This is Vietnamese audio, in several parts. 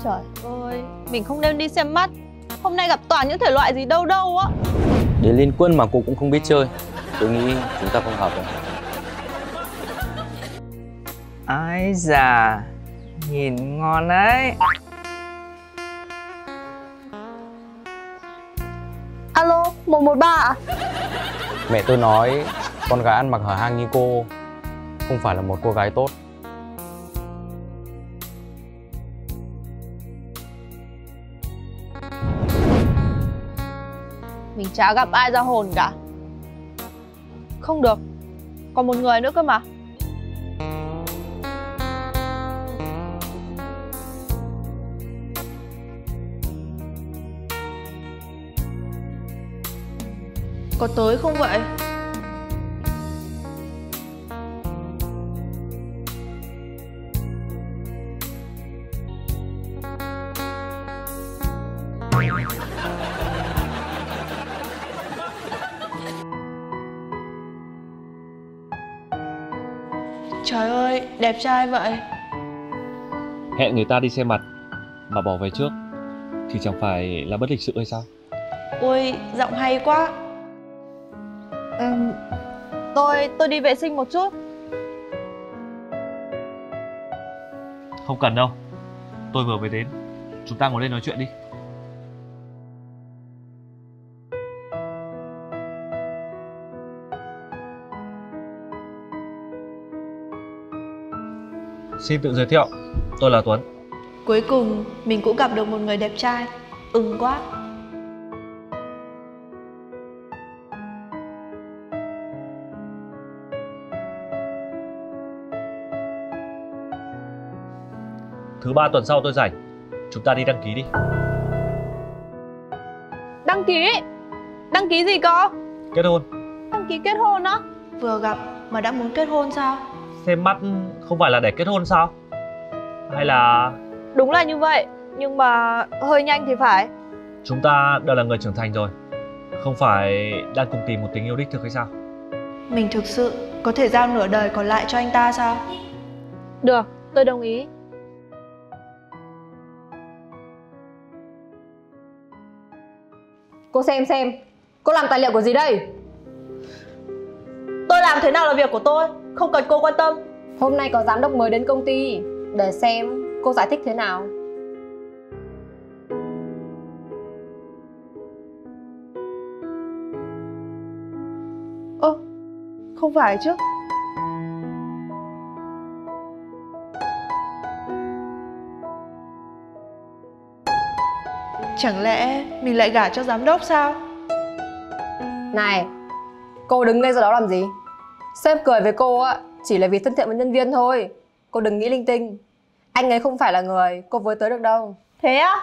Trời ơi, mình không nên đi xem mắt. Hôm nay gặp toàn những thể loại gì đâu đâu á. Đến Liên Quân mà cô cũng không biết chơi. Tôi nghĩ chúng ta không hợp đâu. Ái già, nhìn ngon đấy. Alo, 113 ạ? Mẹ tôi nói con gái ăn mặc hở hang như cô không phải là một cô gái tốt. Mình chả gặp ai ra hồn cả. Không được, còn một người nữa cơ mà. Có tới không vậy? Trời ơi, đẹp trai vậy. Hẹn người ta đi xem mặt mà bỏ về trước thì chẳng phải là bất lịch sự hay sao? Ôi, giọng hay quá. Tôi đi vệ sinh một chút. Không cần đâu, tôi vừa mới đến. Chúng ta ngồi lên nói chuyện đi. Xin tự giới thiệu, tôi là Tuấn. Cuối cùng mình cũng gặp được một người đẹp trai. Ưng quá. Thứ 3 tuần sau tôi rảnh, chúng ta đi đăng ký đi. Đăng ký? Đăng ký gì cơ? Kết hôn. Đăng ký kết hôn á? Vừa gặp mà đã muốn kết hôn sao? Xem mắt không phải là để kết hôn sao? Hay là... Đúng là như vậy, nhưng mà hơi nhanh thì phải. Chúng ta đều là người trưởng thành rồi, không phải đang cùng tìm một tình yêu đích thực hay sao? Mình thực sự có thể giao nửa đời còn lại cho anh ta sao? Được, tôi đồng ý. Cô xem, cô làm tài liệu của gì đây? Tôi làm thế nào là việc của tôi, không cần cô quan tâm. Hôm nay có giám đốc mới đến công ty, để xem cô giải thích thế nào. Ơ, không phải chứ. Chẳng lẽ mình lại gả cho giám đốc sao? Này, cô đứng ngay ra đó làm gì? Sếp cười với cô á, chỉ là vì thân thiện với nhân viên thôi. Cô đừng nghĩ linh tinh. Anh ấy không phải là người cô với tới được đâu. Thế á?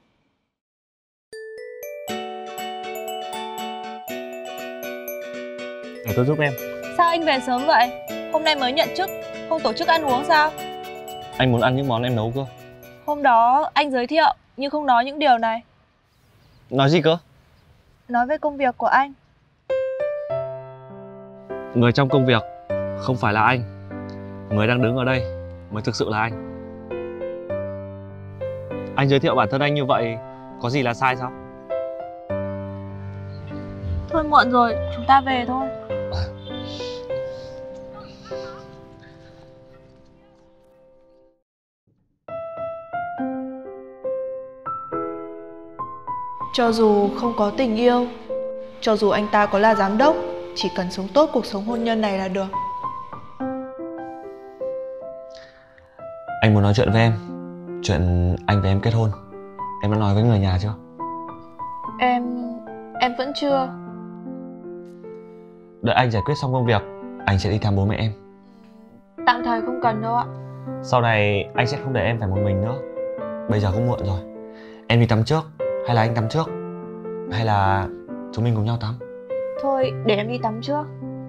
Để tôi giúp em. Sao anh về sớm vậy? Hôm nay mới nhận chức, không tổ chức ăn uống sao? Anh muốn ăn những món em nấu cơ. Hôm đó anh giới thiệu nhưng không nói những điều này. Nói gì cơ? Nói về công việc của anh. Người trong công việc không phải là anh. Người đang đứng ở đây mới thực sự là anh. Anh giới thiệu bản thân anh như vậy có gì là sai sao? Thôi muộn rồi, chúng ta về thôi. Cho dù không có tình yêu, cho dù anh ta có là giám đốc, chỉ cần sống tốt cuộc sống hôn nhân này là được. Anh muốn nói chuyện với em. Chuyện anh và em kết hôn. Em đã nói với người nhà chưa? Em vẫn chưa. Đợi anh giải quyết xong công việc, anh sẽ đi thăm bố mẹ em. Tạm thời không cần đâu ạ. Sau này anh sẽ không để em phải một mình nữa. Bây giờ cũng muộn rồi. Em đi tắm trước hay là anh tắm trước? Hay là chúng mình cùng nhau tắm? Thôi để em đi tắm trước.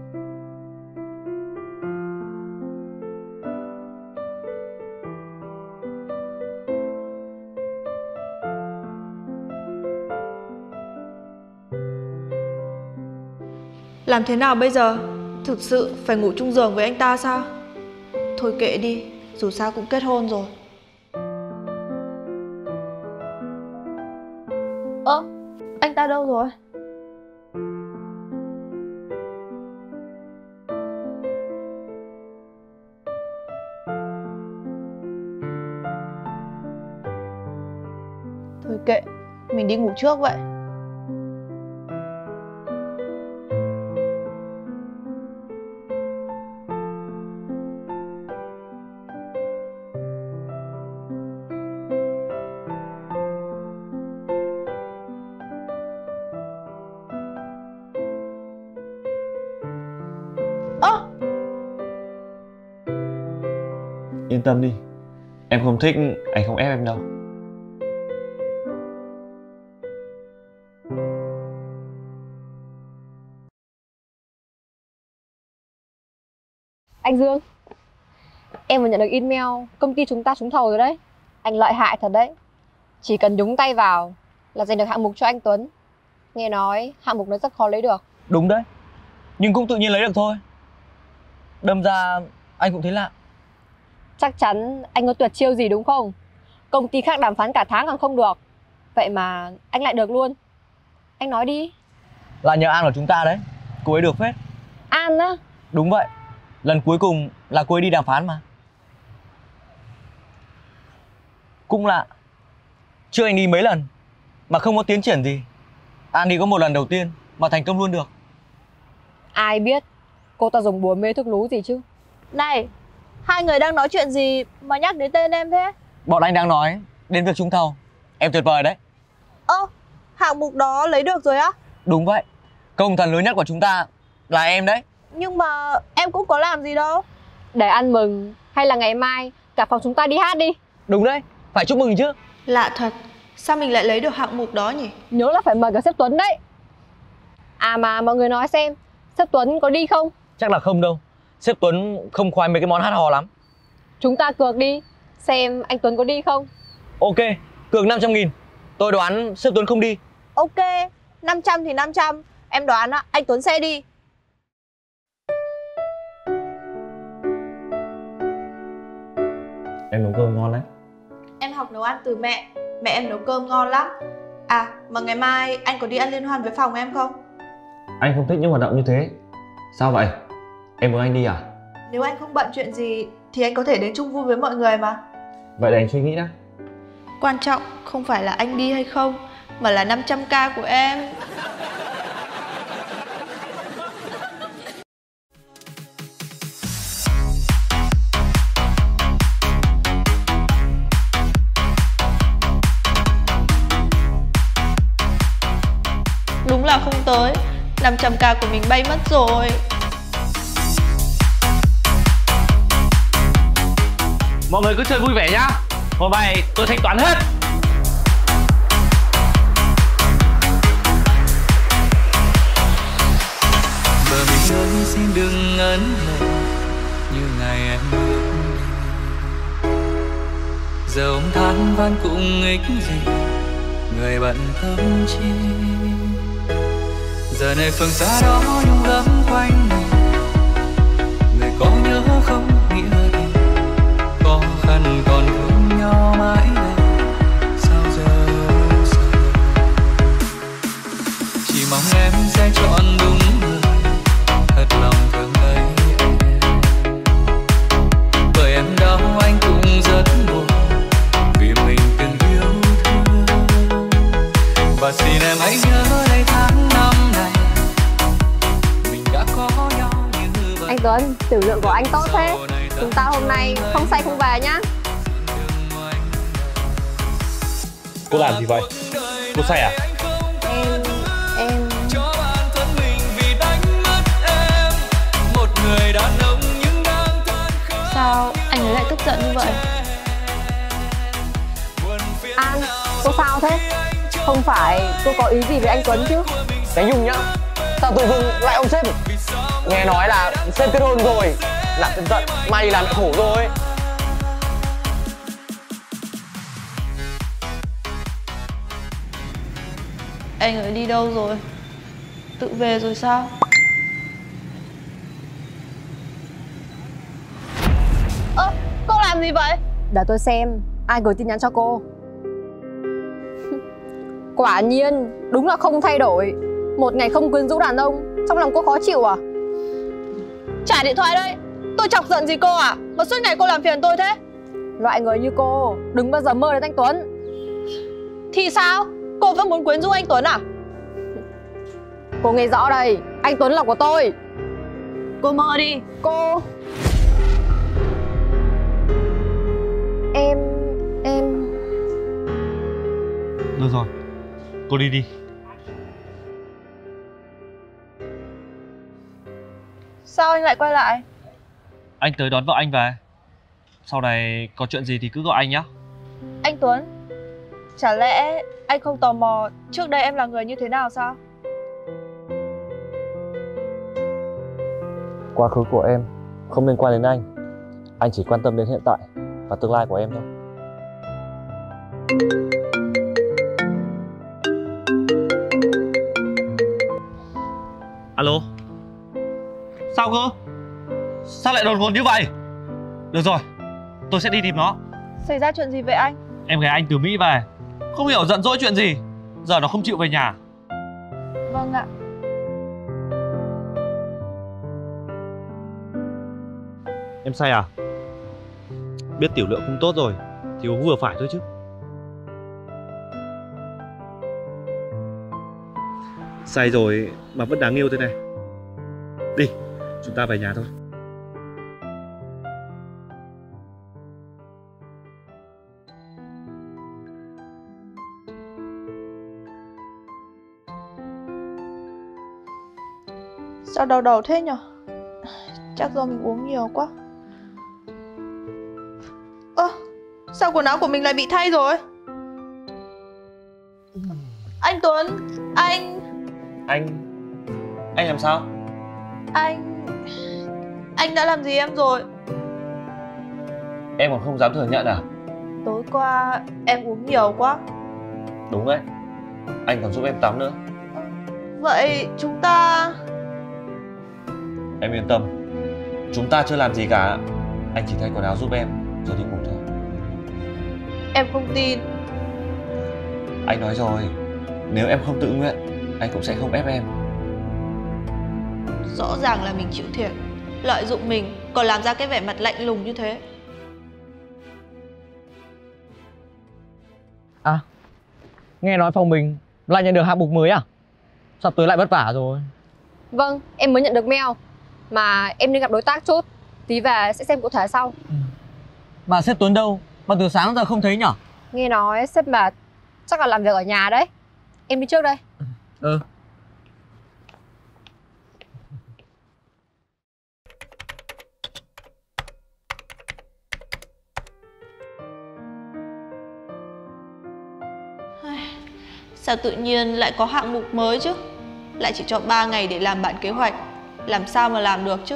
Làm thế nào bây giờ? Thực sự phải ngủ chung giường với anh ta sao? Thôi kệ đi, dù sao cũng kết hôn rồi. Anh ta đâu rồi? Thôi kệ, mình đi ngủ trước vậy. Ơ, Yên tâm đi, em không thích, anh không ép em đâu. Anh Dương, em vừa nhận được email công ty chúng ta trúng thầu rồi đấy. Anh lợi hại thật đấy. Chỉ cần nhúng tay vào là giành được hạng mục cho anh Tuấn. Nghe nói hạng mục nó rất khó lấy được. Đúng đấy, nhưng cũng tự nhiên lấy được thôi. Đâm ra anh cũng thấy lạ. Chắc chắn anh có tuyệt chiêu gì đúng không? Công ty khác đàm phán cả tháng còn không được, vậy mà anh lại được luôn. Anh nói đi. Là nhờ An của chúng ta đấy, cô ấy được phết. An á? Đúng vậy, lần cuối cùng là cô ấy đi đàm phán mà. Cũng lạ, trước anh đi mấy lần mà không có tiến triển gì. An đi có một lần đầu tiên mà thành công luôn được. Ai biết cô ta dùng bùa mê thuốc lú gì chứ. này, hai người đang nói chuyện gì mà nhắc đến tên em thế? Bọn anh đang nói đến việc trúng thầu. Em tuyệt vời đấy. Ơ, hạng mục đó lấy được rồi á? Đúng vậy, công thần lớn nhất của chúng ta là em đấy. Nhưng mà em cũng có làm gì đâu. Để ăn mừng hay là ngày mai cả phòng chúng ta đi hát đi. Đúng đấy, phải chúc mừng chứ. Lạ thật, sao mình lại lấy được hạng mục đó nhỉ? Nhớ là phải mời cả sếp Tuấn đấy. À mà mọi người nói xem, sếp Tuấn có đi không? Chắc là không đâu, sếp Tuấn không khoái mấy cái món hát hò lắm. Chúng ta cược đi, xem anh Tuấn có đi không. Ok, cược 500.000. Tôi đoán sếp Tuấn không đi. Ok, 500 thì 500. Em đoán anh Tuấn sẽ đi. Em nấu cơm ngon đấy. Em học nấu ăn từ mẹ. Mẹ em nấu cơm ngon lắm. À, mà ngày mai anh có đi ăn liên hoan với phòng em không? Anh không thích những hoạt động như thế. Sao vậy? Em muốn anh đi à? Nếu anh không bận chuyện gì thì anh có thể đến chung vui với mọi người mà. Vậy để anh suy nghĩ đã. Quan trọng không phải là anh đi hay không, mà là 500k của em. Đúng là không tới, 500k của mình bay mất rồi. Mọi người cứ chơi vui vẻ nhá. Hôm nay tôi thanh toán hết. Bờ mình ơi xin đừng ngấn lệ như ngày em bước đi. Giờ ông than van cũng ích gì, người bận tâm chi. Giờ này phương xa đó nhung gấm quanh mình, người có nhớ không nghĩa tình, khó khăn còn thương nhau mãi đây. Sao giờ chỉ mong em sẽ chọn đúng người, thật lòng thương lấy em. Bởi em đau anh cũng rất buồn, vì mình từng yêu thương. Và xin em hãy nhớ đây tháng năm này mình đã có nhau như vậy. Anh Tuấn, tiểu lượng của anh tốt thế. Chúng ta hôm nay không say không về nhá. Cô làm gì vậy? Cô say à? Em Cho bản thân mình vì đánh mất em, một người đàn ông nhưng đang than khóc. Sao anh ấy lại tức giận như vậy? An, cô sao thế? Không phải cô có ý gì với anh Tuấn chứ? Cái Nhung nhá, sao tự dưng lại ông sếp? Nghe nói là sếp kết hôn rồi, làm tức giận, may đi làm lại khổ rồi. Anh ấy đi đâu rồi? Tự về rồi sao? Ơ, cô làm gì vậy? Để tôi xem ai gửi tin nhắn cho cô. Quả nhiên, đúng là không thay đổi. Một ngày không quyến rũ đàn ông, trong lòng cô khó chịu à? Trả điện thoại đây. Tôi chọc giận gì cô à? Mà suốt ngày cô làm phiền tôi thế. Loại người như cô đừng bao giờ mơ đến anh Tuấn. Thì sao? Cô vẫn muốn quyến rũ anh Tuấn à? Cô nghe rõ đây, anh Tuấn là của tôi. Cô mơ đi. Cô... Em... Được rồi, cô đi đi. Sao anh lại quay lại? Anh tới đón vợ anh về. Sau này có chuyện gì thì cứ gọi anh nhé. Anh Tuấn, chả lẽ anh không tò mò trước đây em là người như thế nào sao? Quá khứ của em không liên quan đến anh. Anh chỉ quan tâm đến hiện tại và tương lai của em thôi. Alo. Sao cơ? Sao lại đột ngột như vậy? Được rồi, tôi sẽ đi tìm nó. Xảy ra chuyện gì vậy anh? Em gái anh từ Mỹ về, không hiểu giận dỗi chuyện gì. Giờ nó không chịu về nhà. Vâng ạ. Em say à? Biết tiểu lượng không tốt rồi thì uống vừa phải thôi chứ. Say rồi mà vẫn đáng yêu thế này. Đi, chúng ta về nhà thôi. Sao đau đầu thế nhở? Chắc do mình uống nhiều quá. Ơ, sao quần áo của mình lại bị thay rồi? Anh Tuấn, anh làm sao? Anh đã làm gì em rồi? Em còn không dám thừa nhận à? Tối qua em uống nhiều quá. Đúng đấy, anh còn giúp em tắm nữa. Vậy chúng ta... Em yên tâm, chúng ta chưa làm gì cả. Anh chỉ thay quần áo giúp em rồi đi ngủ thôi. Em không tin. Anh nói rồi, nếu em không tự nguyện, anh cũng sẽ không ép em. Rõ ràng là mình chịu thiệt, lợi dụng mình, còn làm ra cái vẻ mặt lạnh lùng như thế. À, nghe nói phòng mình lại nhận được hạng mục mới à? Sắp tới lại vất vả rồi. Vâng, em mới nhận được mail. Mà em nên gặp đối tác chút. Tí về sẽ xem cụ thể sau. Mà sếp Tuấn đâu? Mà từ sáng giờ không thấy nhở? Nghe nói sếp mệt, chắc là làm việc ở nhà đấy. Em đi trước đây. Ừ. Sao tự nhiên lại có hạng mục mới chứ? Lại chỉ cho 3 ngày để làm bản kế hoạch. Làm sao mà làm được chứ?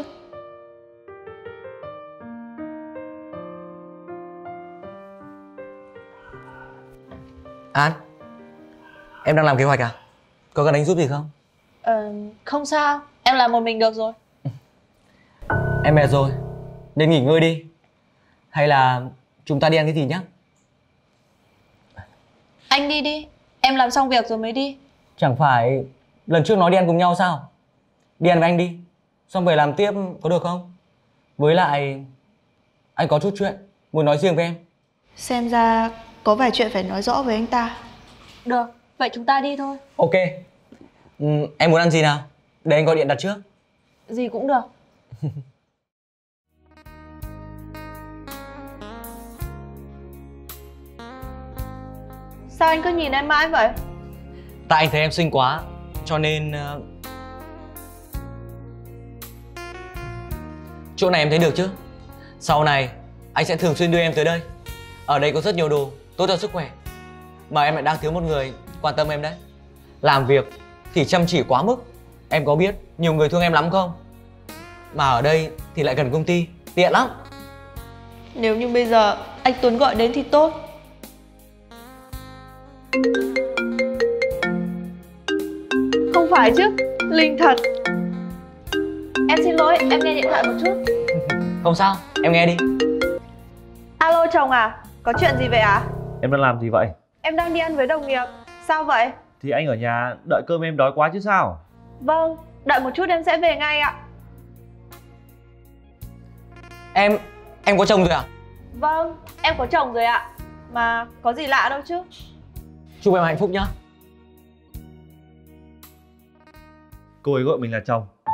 An, em đang làm kế hoạch à? Có cần anh giúp gì không? Không sao, em làm một mình được rồi. Em mệt rồi, nên nghỉ ngơi đi. Hay là chúng ta đi ăn cái gì nhá? Anh đi đi, em làm xong việc rồi mới đi. Chẳng phải lần trước nói đi ăn cùng nhau sao? Đi ăn với anh đi, xong về làm tiếp có được không? Với lại anh có chút chuyện muốn nói riêng với em. Xem ra có vài chuyện phải nói rõ với anh ta. Được, vậy chúng ta đi thôi. Ok. Em muốn ăn gì nào? Để anh gọi điện đặt trước. Gì cũng được. Sao anh cứ nhìn em mãi vậy? Tại anh thấy em xinh quá, cho nên chỗ này em thấy được chứ? Sau này anh sẽ thường xuyên đưa em tới đây. Ở đây có rất nhiều đồ tốt cho sức khỏe. Mà em lại đang thiếu một người quan tâm em đấy. Làm việc thì chăm chỉ quá mức. Em có biết nhiều người thương em lắm không? Mà ở đây thì lại gần công ty, tiện lắm. Nếu như bây giờ anh Tuấn gọi đến thì tốt. Không phải chứ, Linh thật. Em xin lỗi, em nghe điện thoại một chút. Không sao, em nghe đi. Alo chồng à, có chuyện gì vậy ạ? Em đang làm gì vậy? Em đang đi ăn với đồng nghiệp. Sao vậy? Thì anh ở nhà đợi cơm em đói quá chứ sao. Vâng, đợi một chút em sẽ về ngay ạ. Em có chồng rồi à? Vâng, em có chồng rồi ạ. Mà có gì lạ đâu chứ. Chúc em hạnh phúc nhá. Cô ấy gọi mình là chồng.